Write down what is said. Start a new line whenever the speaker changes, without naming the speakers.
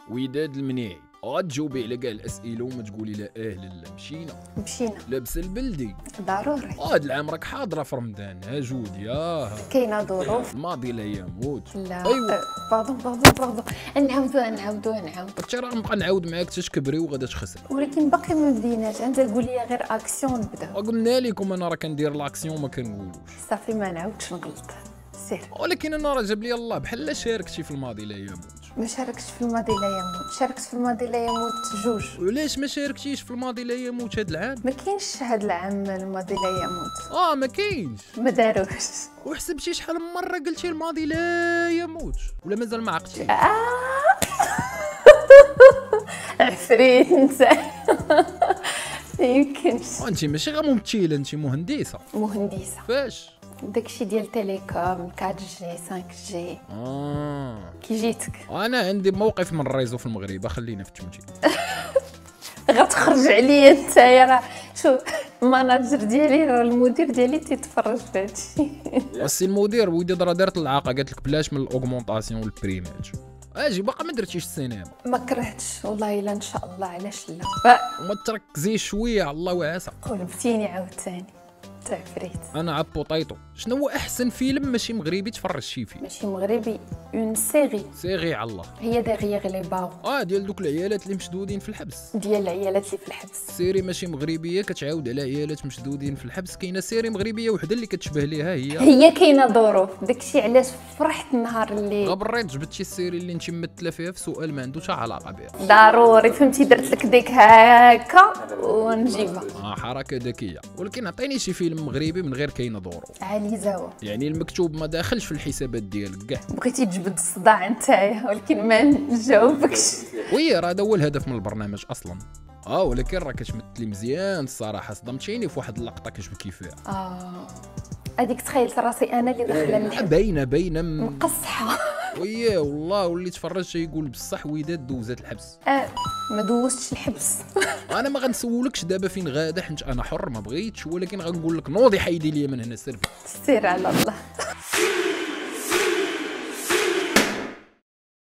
وداد المنيعي غتجاوبي على كاع الاسئله وما تقولي لا لا مشينا لابسه البلدي
ضروري.
هاد العام راك حاضره في رمضان ها جود ياها
كاينه ظروف.
الماضي لا يموت.
لا
ايوا
باردون نعاودو
قلت راه نبقى نعاود معاك حتى تكبري وغادا تخسري.
ولكن باقي ما بديناش. انت قول لي غير اكسيون نبداو.
قلنا لكم انا راه كندير لاكسيون ما كنقولوش.
صافي ما نعاودش نغلط. سير.
ولكن انا راه جاب لي الله بحال شاركتي في الماضي لا يموت.
ما شاركتش في الماضي لا يموت. شاركت في الماضي لا يموت جوج.
وعلاش ما شاركتيش في الماضي لا يموت هاد العام؟
ما كاينش هاد العام الماضي لا يموت.
ما كاينش.
ما داروش.
وحسبتي شحال من مره قلتي الماضي لا يموت ولا مازال ما عقلتي؟
عفريت انت. يمكنش.
انت ماشي غير ممثله انت مهندسه.
مهندسه.
فاش؟
داكشي ديال تيليكوم 4 جي 5 جي. كي جيتك.
انا عندي موقف من الريزو في المغرب خلينا في التمثيل.
غتخرج عليا انت راه شوف الماناجر ديالي راه المدير ديالي تيتفرج في هادشي.
السي المدير ودي راه دارت العاقه قالت لك بلاش من الاوغمونطاسيون والبريمات. اجي باقا ما درتيش السينما.
ما كرهتش والله الا ان شاء الله علاش لا.
وما تركزيش شويه على الله وعسى.
قلبتيني عاوتاني تعفريت.
انا عبوطيطو. شنو هو احسن فيلم ماشي مغربي تفرجتي فيه؟
ماشي مغربي اون سيري
على الله.
هي داغيغ لي باغ.
ديال دوك العيالات اللي مشدودين في الحبس.
ديال العيالات اللي في الحبس.
سيري ماشي مغربيه كتعاود على عيالات مشدودين في الحبس. كاينه سيري مغربيه وحده اللي كتشبه ليها
هي كاينه ظروف. داكشي علاش فرحت النهار اللي
غبريت جبتي السيري اللي انت ممثله فيها في سؤال ما عنده حتى علاقه بها.
ضروري فهمتي. درت لك ديك هكا ونجيبها.
حركه ذكيه. ولكن عطيني شي فيلم مغربي من غير كاينه ظروف.
علي زاوة.
يعني المكتوب ما داخلش في الحسابات ديالك كاع.
بغيتي تجبد الصداع نتايا ولكن ما نجاوبكش.
وي راه هذا هو الهدف من البرنامج اصلا. ولكن راه كتمثلي مزيان الصراحه. صدمتيني في واحد اللقطه كتبكي فيها.
هذيك تخيلت راسي انا اللي داخله الحب.
باينه
مقصحه.
وي والله واللي تفرج يقول بصح وداد دوزات الحبس.
ما دوزتش الحبس.
انا ما غنسولكش دابا فين غادا حيت انا حر ما بغيتش. ولكن غنقول لك نوضي حيدي ليا من هنا سير
على الله.